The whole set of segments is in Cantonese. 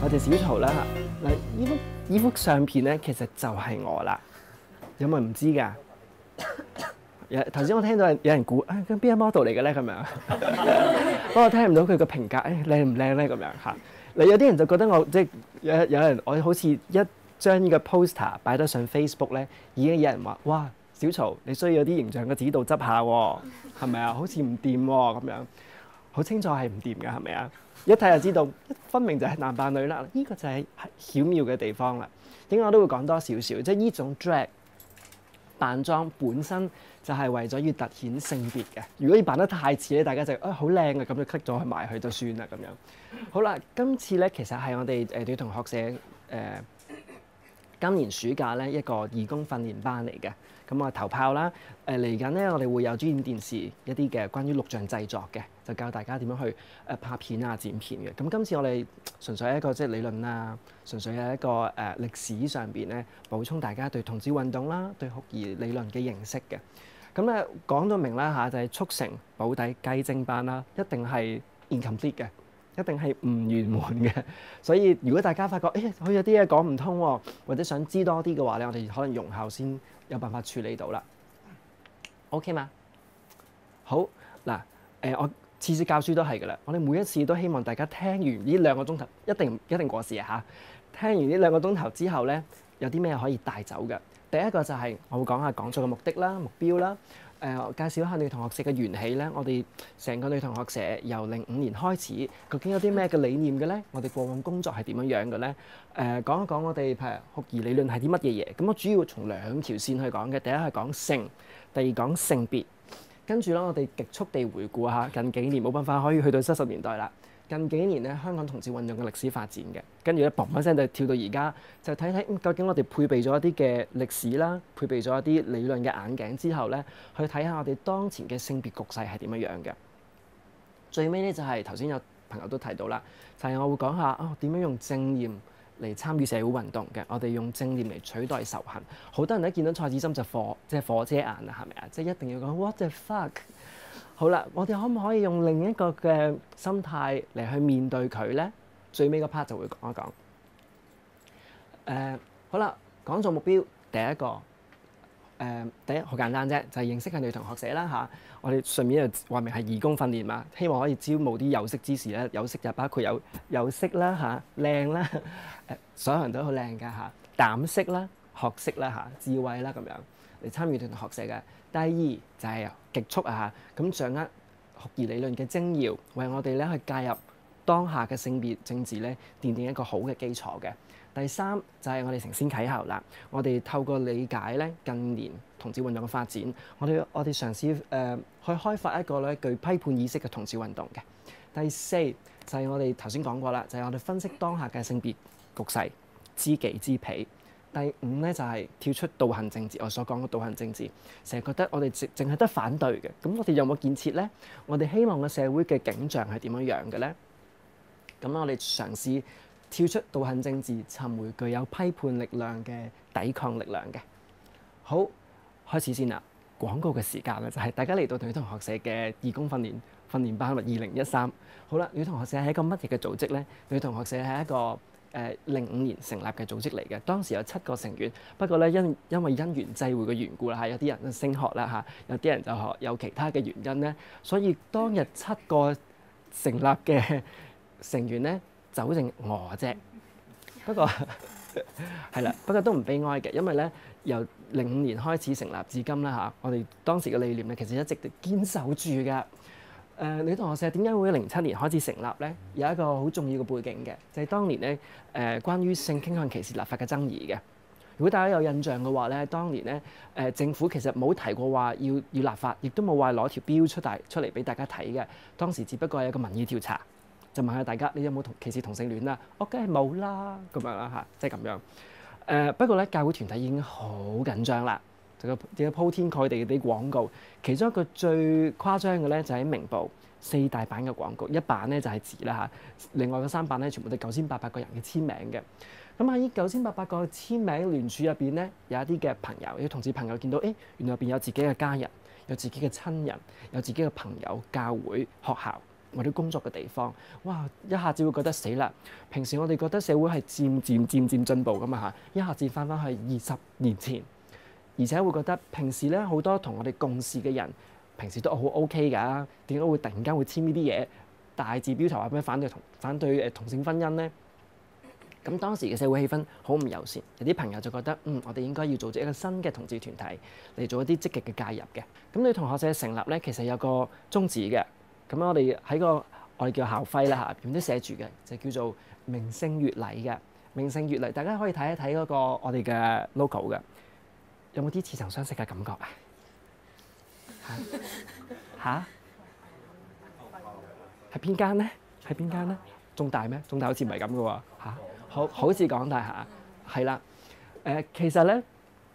我哋小曹啦。嗱，呢幅相片咧，其實就係我啦。有冇人唔知㗎？頭先我聽到有人估啊，咁邊個 model 嚟嘅咧？咁樣，不過我聽唔到佢個評價，靚唔靚咧？咁樣嚇。嗱，有啲人就覺得我即係有人我好似一將呢個 poster 擺得上 Facebook 咧，已經有人話：哇，小曹你需要有啲形象嘅指導執下喎，係咪啊？好似唔掂喎咁樣，好清楚係唔掂㗎，係咪啊？一睇就知道，分明就係男扮女啦。呢個就係巧妙嘅地方啦。點解我都會講多少少？即係呢種 drag 扮裝本身就係為咗要突顯性別嘅。如果你扮得太似咧，大家就好靚啊，咁就 click 咗去埋去就算啦咁樣。好啦，今次咧其實係我哋女同學社今年暑假咧一個義工訓練班嚟嘅。咁我頭炮啦，嚟緊咧我哋會有專業電視一啲嘅關於錄像製作嘅，就教大家點樣去拍片啊、剪片嘅。咁今次我哋純粹係一個即係理論啊，純粹係一個歷史上邊咧補充大家對同志運動啦、對酷兒理論嘅認識嘅。咁咧講到明啦嚇，就係促成保底雞精班啦，一定係 incomplete 嘅。一定係唔圓滿嘅，所以如果大家發覺佢有啲嘢講唔通喎，或者想知多啲嘅話咧，我哋可能容後先有辦法處理到啦。OK 嘛？好嗱，我次次教書都係㗎啦，我哋每一次都希望大家聽完呢2個鐘頭，一定過時啊嚇！聽完呢2個鐘頭之後咧，有啲咩可以帶走嘅？第一個就係我會講下講座嘅目的啦、目標啦。介紹一下女同學社嘅緣起咧，我哋成個女同學社由05年開始，究竟有啲咩嘅理念嘅咧？我哋過往工作係點樣樣嘅咧？講一講我哋譬如酷兒理論係啲乜嘢嘢？咁我主要從2條線去講嘅，第一係講性，第二講性別。跟住咧，我哋極速地回顧下近幾年，冇辦法可以去到70年代啦。近幾年咧，香港同志運動嘅歷史發展嘅，跟住咧，砰一聲就跳到而家，就睇睇究竟我哋配備咗一啲嘅歷史啦，配備咗一啲理論嘅眼鏡之後咧，去睇下我哋當前嘅性別局勢係點樣樣嘅。最尾咧就係頭先有朋友都提到啦，就係我會講下點樣用正念嚟參與社會運動嘅。我哋用正念嚟取代仇恨。好多人一見到蔡子深就火遮眼啦，係咪啊？即係一定要講 what the fuck。好啦，我哋可唔可以用另一個嘅心態嚟去面對佢咧？最尾個 part 就會講一講。好啦，講座目標第一好簡單啫，就係認識下女同學社啦嚇。我哋順便就話明係義工訓練嘛，希望可以招募啲有識之士咧。有識就包括有識啦嚇、靚啦，所有人都好靚㗎嚇，膽識啦、學識啦嚇、智慧啦咁樣嚟參與女同學社嘅。第二就係極速啊嚇，咁掌握酷兒理論嘅精要，為我哋咧去介入當下嘅性別政治咧，奠定一個好嘅基礎嘅。第三就係我哋承先啟後啦，我哋透過理解咧近年同志運動嘅發展，我哋嘗試去開發一個咧具批判意識嘅同志運動嘅。第四就係我哋頭先講過啦，就係我哋分析當下嘅性別局勢，知己知彼。第五咧就係跳出道行政治，我所講嘅道行政治，成日覺得我哋淨係得反對嘅，咁我哋有冇建設咧？我哋希望個社會嘅景象係點樣樣嘅咧？咁我哋嘗試跳出道行政治，尋回具有批判力量嘅抵抗力量嘅。好，開始先啦。廣告嘅時間啦，就係大家嚟到女同學社嘅義工訓練班2013。好啦，女同學社係一個乜嘢嘅組織咧？女同學社係一個05年成立嘅組織嚟嘅，當時有7個成員，不過咧因為因緣際會嘅緣故啦嚇，有啲人升學啦嚇，有啲人就有其他嘅原因咧，所以當日7個成立嘅成員咧走剩我啫。不過係啦，不過都唔悲哀嘅，因為咧由05年開始成立至今啦嚇，我哋當時嘅理念咧其實一直都堅守住㗎。女同學社點解會喺07年開始成立咧？有一個好重要嘅背景嘅，就係當年咧關於性傾向歧視立法嘅爭議嘅。如果大家有印象嘅話咧，當年咧政府其實冇提過話要立法，亦都冇話攞條標出嚟俾大家睇嘅。當時只不過係一個民意調查，就問下大家你有冇歧視同性戀啊？我梗係冇啦，咁樣啦嚇，即係咁樣。不過咧教會團體已經好緊張啦。就有鋪天蓋地嘅啲廣告，其中一個最誇張嘅咧就喺明報4大版嘅廣告，一版咧就係字啦嚇，另外嘅3版咧全部都9800個人嘅簽名嘅。咁喺呢9800個簽名聯署入邊咧，有一啲嘅朋友，有啲同志朋友見到，原來入邊有自己嘅家人，有自己嘅親人，有自己嘅朋友、教會、學校， 或者工作嘅地方，哇！一下子會覺得死啦。平時我哋覺得社會係漸漸進步噶嘛嚇，一下子翻去20年前，而且會覺得平時咧好多同我哋共事嘅人，平時都好 OK 㗎，點解會突然間會簽呢啲嘢？大字標題話咩反對同性婚姻咧？咁當時嘅社會氣氛好唔友善，有啲朋友就覺得我哋應該要組織一個新嘅同志團體嚟做一啲積極嘅介入嘅。咁女同學社成立咧，其實有個宗旨嘅。咁我哋喺我哋叫校徽啦嚇，入邊都寫住嘅，就叫做名勝越禮嘅。名勝越禮，大家可以睇一睇嗰個我哋嘅 logo 嘅，有冇啲似曾相識嘅感覺啊？嚇？係邊間咧？係邊間咧？中大咩？中大好似唔係咁嘅喎嚇。好似港大嚇，係啦。其實咧，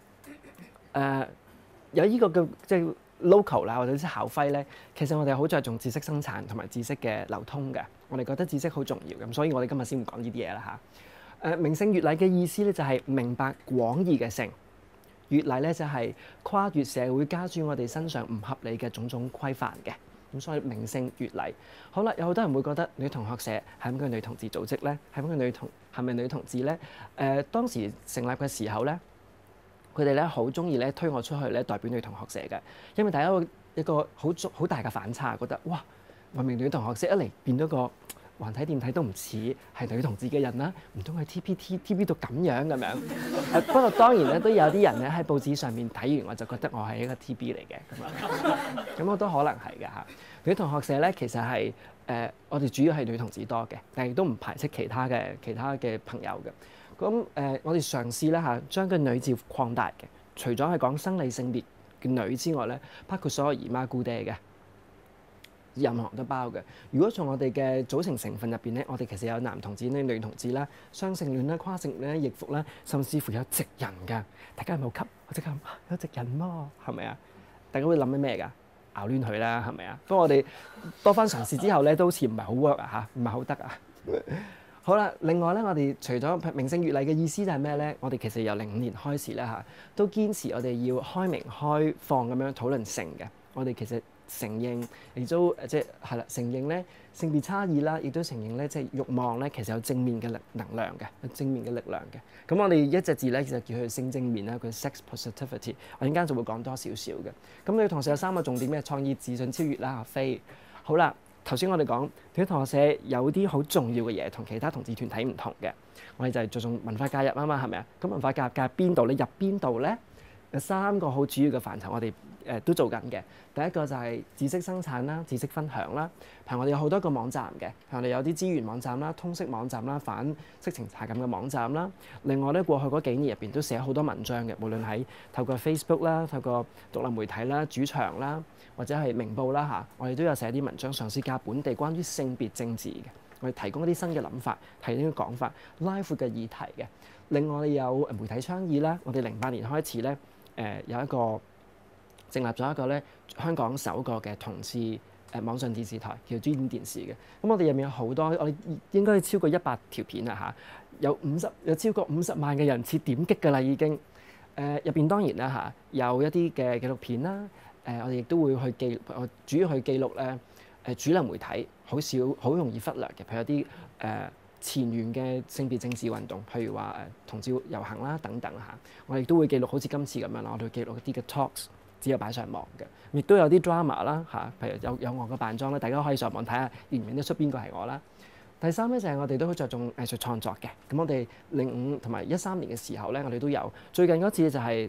有呢個嘅即係 logo 啦，或者啲校徽咧，其實我哋好着重知識生產同埋知識嘅流通嘅。我哋覺得知識好重要咁，所以我哋今日先會講呢啲嘢啦嚇。名勝越禮嘅意思咧，就係明白廣義嘅性。越禮咧就係跨越社會加諸我哋身上唔合理嘅種種規範嘅。咁所以名勝越禮。好啦，有好多人會覺得女同學社係咪女同志組織咧？係咪女同志咧？當時成立嘅時候咧，佢哋咧好中意咧推我出去咧代表女同學社嘅，因為大家一個好大嘅反差，覺得哇，明明女同學社一嚟變咗個橫睇掂睇都唔似係女同志嘅人啦，唔通去 TP 到咁樣咁樣？不過當然咧都有啲人咧喺報紙上面睇完我就覺得我係一個 TB 嚟嘅咁樣，咁我都可能係嘅嚇。女同學社咧其實係我哋主要係女同志多嘅，但係亦都唔排斥其他嘅朋友嘅。咁我哋嘗試咧嚇將個女字擴大嘅，除咗係講生理性別嘅女之外咧，包括所有姨媽姑爹嘅。任何人都包嘅。如果從我哋嘅組成成分入邊咧，我哋其實有男同志咧、女同志啦、雙性戀啦、跨性戀啦、易服啦，甚至乎有直人㗎。大家有冇急？我即刻有直人喎，係咪啊？大家會諗緊咩㗎？拗攣佢啦，係咪啊？不過我哋多番嘗試之後咧，都好似唔係好 work 啊嚇，唔係好得啊。好啦，另外咧，我哋除咗名勝越禮嘅意思就係咩咧？我哋其實由05年開始咧嚇，都堅持我哋要開明開放咁樣討論性嘅。我哋其實承認，亦都係啦，承認咧性別差異啦，亦都承認咧即係慾望咧其實有正面嘅能量嘅，有正面嘅力量嘅。咁我哋一隻字咧就叫佢性正面啦，佢 sex positivity。我陣間就會講多少少嘅。咁女同學社有3個重點嘅：創意、自信、超越啦。阿飛，好啦，頭先我哋講女同學社有啲好重要嘅嘢，同其他同志團體唔同嘅。我哋就係着重文化介入啊嘛，係咪啊？咁文化介入邊度咧？入邊度咧？有3個好主要嘅範疇，我哋都做緊嘅。第一個就係知識生產啦、知識分享啦。譬如我哋有好多個網站嘅，譬如我哋有啲資源網站啦、通識網站啦、反色情查禁嘅網站啦。另外咧，過去嗰幾年入邊都寫好多文章嘅，無論喺透過 Facebook 啦、透過獨立媒體啦、主場啦，或者係明報啦嚇，我哋都有寫啲文章，嘗試加本地關於性別政治嘅。我哋提供一啲新嘅諗法，提啲講法，拉闊嘅議題嘅。另外我哋有媒體倡議啦，我哋08年開始咧。有一個成立咗一個咧香港首個嘅同志網上電視台，叫 G 點電視嘅。咁我哋入面有好多，我哋應該超過100條片啊嚇，有超過50萬嘅人次點擊㗎啦已經。入邊當然啦嚇，有一啲嘅紀錄片啦。我哋亦都會去主要去記錄咧主流媒體好容易忽略嘅，譬如有啲前沿嘅性別政治運動，譬如話同志遊行啦等等嚇，我哋都會記錄，好似今次咁樣啦，我哋會記錄一啲嘅 talks，只有擺上網嘅，亦都有啲 drama 啦嚇，譬如有我嘅扮裝咧，大家可以上網睇下，認唔認得出邊個係我啦。第三咧就係我哋都好着重藝術創作嘅，咁我哋05同埋13年嘅時候咧，我哋都有。最近嗰次就係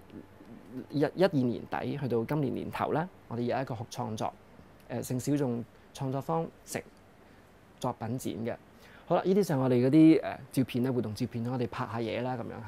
12年底去到今年年頭咧，我哋有一個學創作性小眾創作坊成作品展嘅。好啦，呢啲就係我哋嗰啲照片咧，活動照片，我哋拍下嘢啦咁樣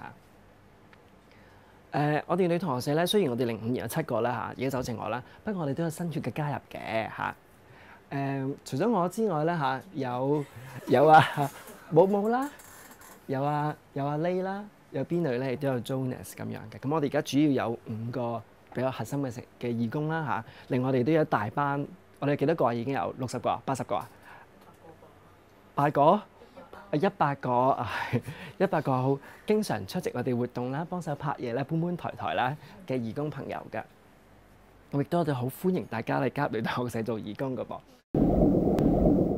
嚇。我哋女同學社咧，雖然我哋05年有7個啦嚇，而家走剩我啦，不過我哋都有新血嘅加入嘅嚇。除咗我之外咧嚇，有啊冇冇啦，有啊 Lay 啦，有邊女咧亦都有 Jonas 咁樣嘅。咁我哋而家主要有5個比較核心嘅義工啦嚇。另外我哋都有一大班，我哋幾多個啊？已經有60個啊，80個啊？8個？100個，100個好經常出席我哋活動啦，幫手拍嘢啦，搬抬啦嘅義工朋友㗎。亦都我哋好歡迎大家嚟加入女同學社做義工㗎噃。